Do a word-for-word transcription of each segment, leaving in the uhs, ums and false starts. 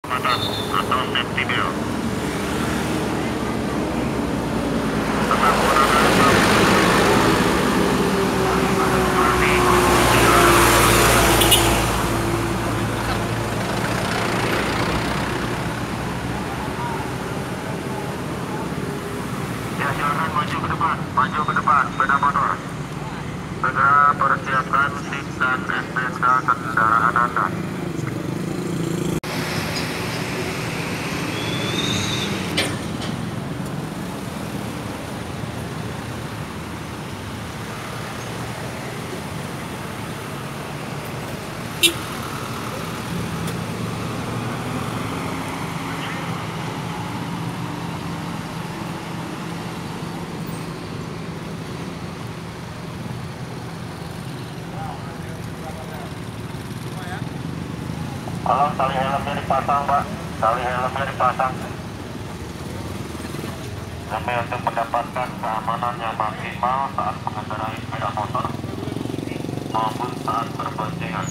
Batas atau safety belt. Tetap gunakan ya, silakan maju ke depan, maju ke depan, sepeda motor. Segera persiapkan SIM dan S P K kendaraan Anda. Tolong tali helmnya dipasang, Pak. Tali helmnya dipasang. Demi untuk mendapatkan keamanan yang maksimal saat mengendarai sepeda motor maupun saat berboncengan.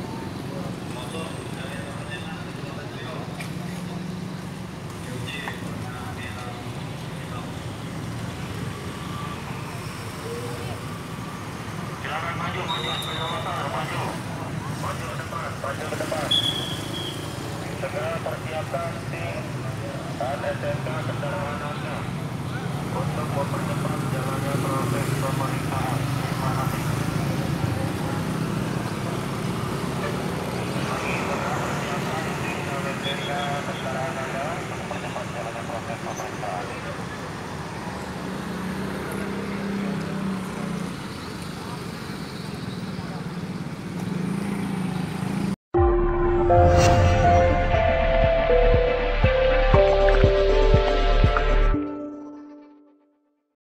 Silakan maju, maju, sepeda motor, maju. Maju ke depan, maju ke depan. Segera persiapkan SIM dan S N K kendaraan Anda untuk mempercepat jalannya proses pemeriksaan. Terima kasih.